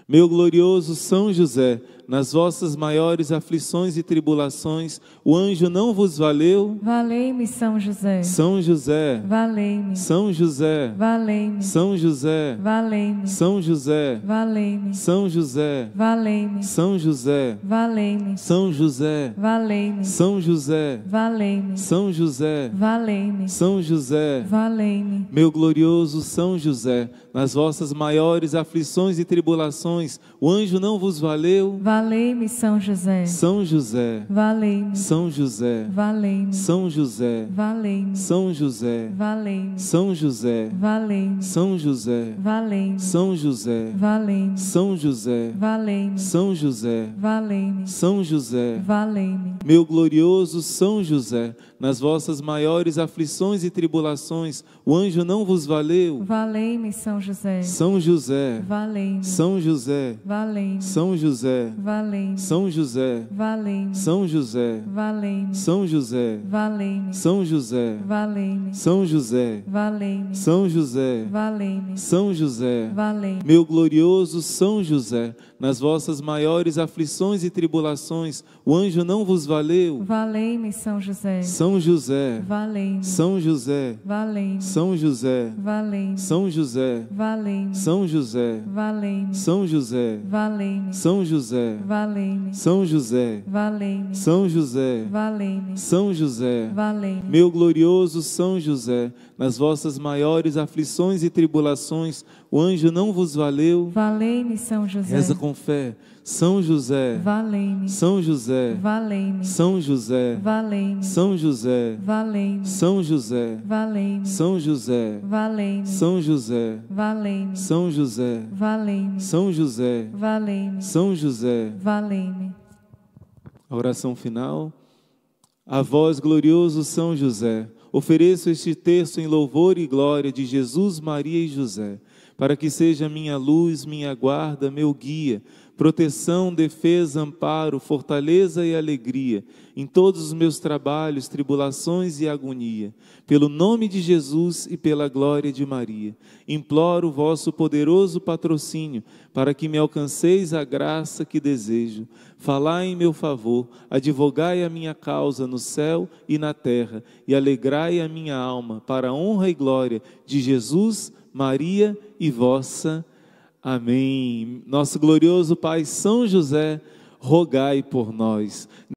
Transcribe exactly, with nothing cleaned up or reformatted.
Meu glorioso São José, nas vossas maiores aflições e tribulações, o anjo não vos valeu? Valei-me, São José. São José, Valei-me. São José, Valei-me. São José, Valei-me. São José, Valei-me. São José, Valei-me. São José, Valei-me. São José, Valei-me. São José, Valei-me. São José, Valei-me. São José, Valei-me. meu glorioso São José, nas vossas maiores aflições e tribulações, o anjo não vos valeu? Valei-me, São José. São José, Valei-me. São José, Valei-me. São José, Valei-me. São José, Valei-me. São José, Valei-me. São José, Valei-me. São José, Valei-me. São José, Valei-me. São José, Valei-me. São José, Valei-me. meu glorioso São José, nas vossas maiores aflições e tribulações, o anjo não vos valeu? Valei-me, São José. São José, Valei-me. São José, Valei-me. São José, Valei-me. São José, Valei-me. São José, Valei-me. São José, Valei-me. São José, Valei-me. São José, Valei-me. São José, Valei-me. São José, Valei-me. meu glorioso São José, nas vossas maiores aflições e tribulações, o anjo não vos valeu? Valei-me, São José. São José, Valei-me. São José, Valei-me. São José, Valei-me. São José, Valei-me. São José, Valei-me. São José, Valei-me. São José, Valei-me. São José, Valei-me. São José, Valei-me. São José, Valei-me. meu glorioso São José, nas vossas maiores aflições e tribulações, o anjo não vos valeu? Valei-me, São José. Reza com fé. São José, Valei-me. São José, Valei-me. São José, Valei-me. São José, Valei-me. São José, Valei-me. São José, Valei-me. São José, Valei-me. São José, Valei-me. São José, Valei-me. São José. Valei-me. A oração final. A vós, glorioso São José, ofereço este terço em louvor e glória de Jesus, Maria e José, para que seja minha luz, minha guarda, meu guia, proteção, defesa, amparo, fortaleza e alegria em todos os meus trabalhos, tribulações e agonia. Pelo nome de Jesus e pela glória de Maria, imploro o vosso poderoso patrocínio para que me alcanceis a graça que desejo. Falai em meu favor, advogai a minha causa no céu e na terra e alegrai a minha alma para a honra e glória de Jesus, Maria e vossa. Amém. Nosso glorioso Pai São José, rogai por nós.